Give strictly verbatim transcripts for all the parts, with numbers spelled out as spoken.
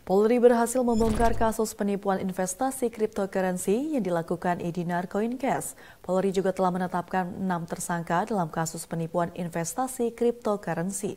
Polri berhasil membongkar kasus penipuan investasi cryptocurrency yang dilakukan Edinar Coincase. Polri juga telah menetapkan enam tersangka dalam kasus penipuan investasi cryptocurrency.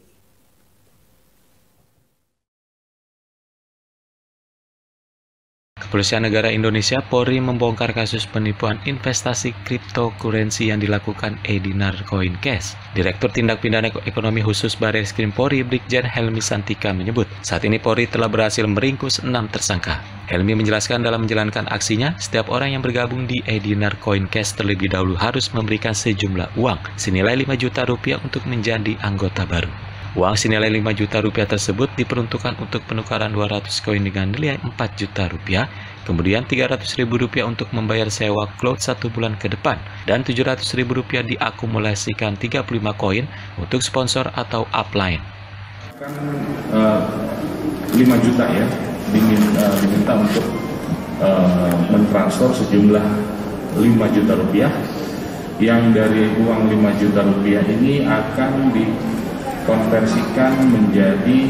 Kepolisian Negara Indonesia Polri membongkar kasus penipuan investasi cryptocurrency yang dilakukan Edinar Coincase. Direktur Tindak Pidana Ekonomi Khusus Barreskrim Polri Brigjen Helmi Santika menyebut, saat ini Polri telah berhasil meringkus enam tersangka. Helmi menjelaskan dalam menjalankan aksinya, setiap orang yang bergabung di Edinar Coincase terlebih dahulu harus memberikan sejumlah uang senilai lima juta rupiah untuk menjadi anggota baru. Uang senilai lima juta rupiah tersebut diperuntukkan untuk penukaran dua ratus koin dengan nilai empat juta rupiah, kemudian tiga ratus ribu rupiah untuk membayar sewa cloud satu bulan ke depan, dan tujuh ratus ribu rupiah diakumulasikan tiga puluh lima koin untuk sponsor atau upline. Kan uh, lima juta ya, diminta, uh, diminta untuk uh, mentransfer sejumlah lima juta rupiah, yang dari uang lima juta rupiah ini akan di konversikan menjadi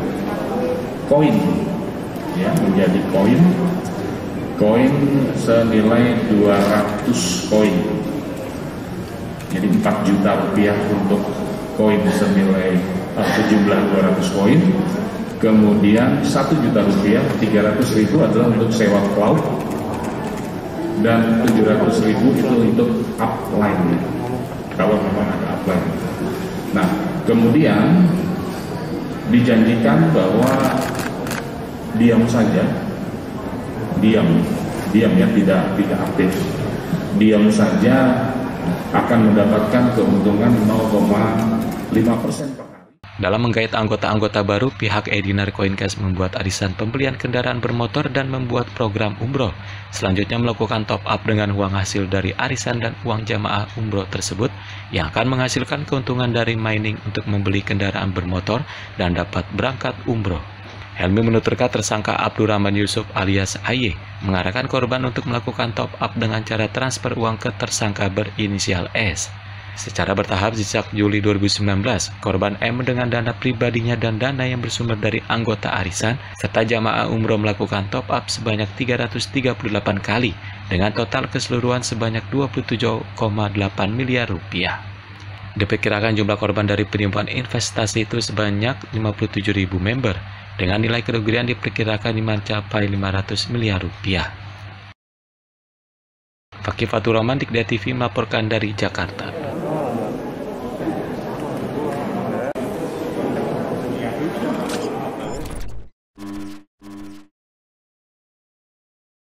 koin, ya, menjadi koin, koin senilai dua ratus koin. Jadi empat juta rupiah untuk koin senilai uh, sejumlah dua ratus koin. Kemudian satu juta rupiah, tiga ratus ribu adalah untuk sewa cloud, dan tujuh ratus ribu itu untuk upline, kalau memang ada upline. Nah, kemudian dijanjikan bahwa diam saja, diam, diam ya, tidak tidak aktif, diam saja akan mendapatkan keuntungan nol koma lima persen per hari. Dalam menggait anggota-anggota baru, pihak Edinar Coincase membuat arisan pembelian kendaraan bermotor dan membuat program umroh. Selanjutnya melakukan top up dengan uang hasil dari arisan dan uang jamaah umroh tersebut yang akan menghasilkan keuntungan dari mining untuk membeli kendaraan bermotor dan dapat berangkat umroh. Helmi menuturkan tersangka Abdurrahman Yusuf alias A Y mengarahkan korban untuk melakukan top up dengan cara transfer uang ke tersangka berinisial S. Secara bertahap sejak Juli dua ribu sembilan belas, korban M dengan dana pribadinya dan dana yang bersumber dari anggota arisan serta jamaah umroh melakukan top up sebanyak tiga ratus tiga puluh delapan kali dengan total keseluruhan sebanyak dua puluh tujuh koma delapan miliar rupiah. Diperkirakan jumlah korban dari penipuan investasi itu sebanyak lima puluh tujuh ribu member dengan nilai kerugian diperkirakan mencapai lima ratus miliar rupiah. Fakih Fatur Rahman, Dikda T V melaporkan dari Jakarta.